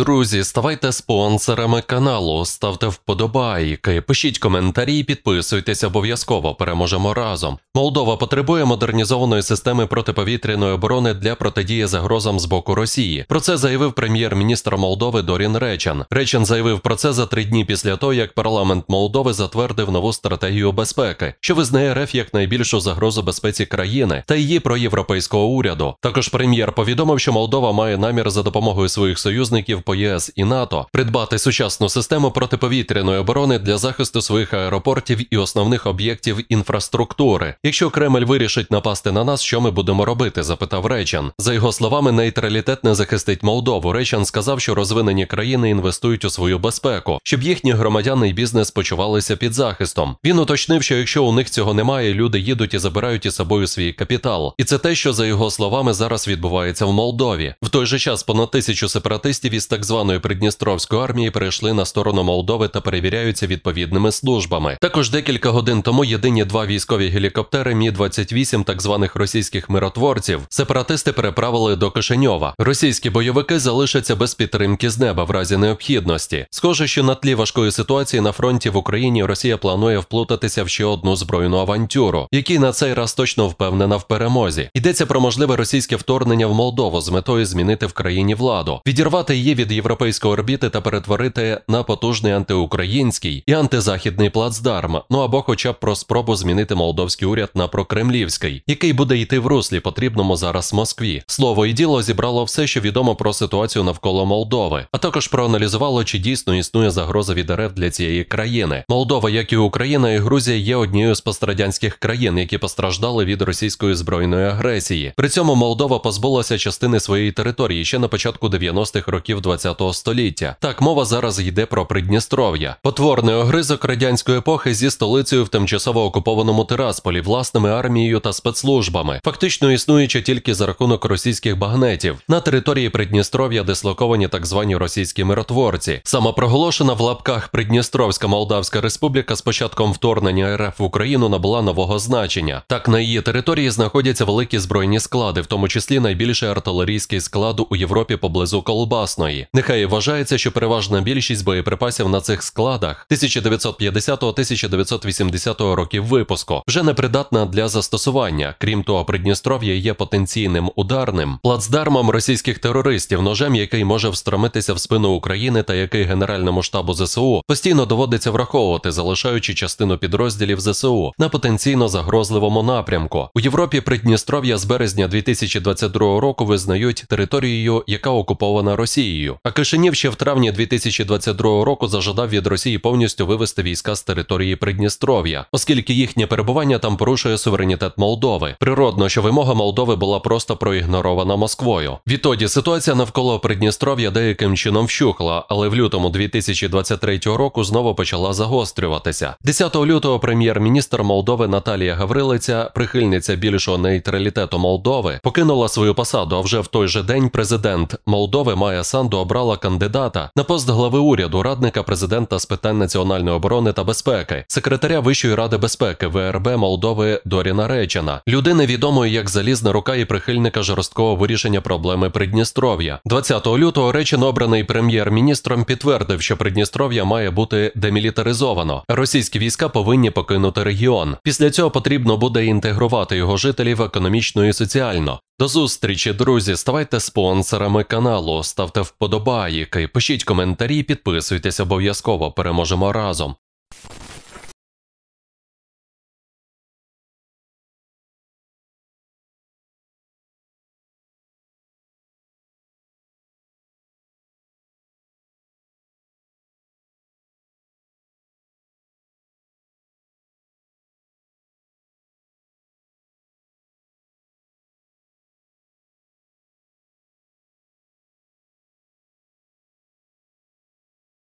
Друзі, ставайте спонсорами каналу, ставте вподобайки, пишіть коментарі і підписуйтесь обов'язково, переможемо разом. Молдова потребує модернізованої системи протиповітряної оборони для протидії загрозам з боку Росії. Про це заявив прем'єр-міністр Молдови Дорін Речан. Речан заявив про це за 3 дні після того, як парламент Молдови затвердив нову стратегію безпеки, що визнає РФ як найбільшу загрозу безпеці країни та її проєвропейського уряду. Також прем'єр повідомив, що Молдова має намір за допомогою своїх союзників по ЄС і НАТО придбати сучасну систему протиповітряної оборони для захисту своїх аеропортів і основних об'єктів інфраструктури. Якщо Кремль вирішить напасти на нас, що ми будемо робити, запитав Речан. За його словами, нейтралітет не захистить Молдову. Речан сказав, що розвинені країни інвестують у свою безпеку, щоб їхні громадяни і бізнес почувалися під захистом. Він уточнив, що якщо у них цього немає, люди їдуть і забирають із собою свій капітал. І це те, що, за його словами, зараз відбувається в Молдові. В той же час понад 1000 сепаратистів із так званої Придністровської армії перейшли на сторону Молдови та перевіряються відповідними службами. Також декілька годин тому єдині 2 військові гелікоптери Мі-28 так званих російських миротворців сепаратисти переправили до Кишиньова. Російські бойовики залишаться без підтримки з неба в разі необхідності. Схоже, що на тлі важкої ситуації на фронті в Україні Росія планує вплутатися в ще одну збройну авантюру, який на цей раз точно впевнена в перемозі. Йдеться про можливе російське вторгнення в Молдову з метою змінити в країні владу, відірвати її від європейської орбіти та перетворити на потужний антиукраїнський і антизахідний плацдарм, або хоча б про спробу змінити молдовський уряд на прокремлівський, який буде йти в руслі потрібному зараз Москві. Слово і діло зібрало все, що відомо про ситуацію навколо Молдови, а також проаналізувало, чи дійсно існує загроза від РФ для цієї країни. Молдова, як і Україна і Грузія, є однією з пострадянських країн, які постраждали від російської збройної агресії. При цьому Молдова позбулася частини своєї території ще на початку 90-х років ХХ століття. Так, мова зараз йде про Придністров'я. Потворний огризок радянської епохи зі столицею в тимчасово окупованому Тирасполі, власними армією та спецслужбами, фактично існуючи тільки за рахунок російських багнетів. На території Придністров'я дислоковані так звані російські миротворці. Самопроголошена в лапках Придністровська Молдавська Республіка з початком вторгнення РФ в Україну набула нового значення. Так, на її території знаходяться великі збройні склади, в тому числі найбільший артилерійський склад у Європі поблизу Колбасної. Нехай вважається, що переважна більшість боєприпасів на цих складах 1950-1980 років випуску вже непридатна для застосування. Крім того, Придністров'я є потенційним ударним плацдармом російських терористів, ножем, який може встромитися в спину України та який Генеральному штабу ЗСУ постійно доводиться враховувати, залишаючи частину підрозділів ЗСУ на потенційно загрозливому напрямку. У Європі Придністров'я з березня 2022 року визнають територією, яка окупована Росією. А Кишинів ще в травні 2022 року зажадав від Росії повністю вивести війська з території Придністров'я, оскільки їхнє перебування там порушує суверенітет Молдови. Природно, що вимога Молдови була просто проігнорована Москвою. Відтоді ситуація навколо Придністров'я деяким чином вщухла, але в лютому 2023 року знову почала загострюватися. 10 лютого прем'єр-міністр Молдови Наталія Гаврилиця, прихильниця більшого нейтралітету Молдови, покинула свою посаду, а вже в той же день президент Молдови Майя Санду обрала кандидата на пост глави уряду, радника президента з питань національної оборони та безпеки, секретаря Вищої ради безпеки ВРБ Молдови Доріна Речана, людини відомої як залізна рука і прихильника жорсткого вирішення проблеми Придністров'я. 20 лютого Речан, обраний прем'єр-міністром, підтвердив, що Придністров'я має бути демілітаризовано. Російські війська повинні покинути регіон. Після цього потрібно буде інтегрувати його жителів економічно і соціально. До зустрічі, друзі, ставайте спонсорами каналу, ставте вподобайки, пишіть коментарі, підписуйтесь обов'язково, переможемо разом.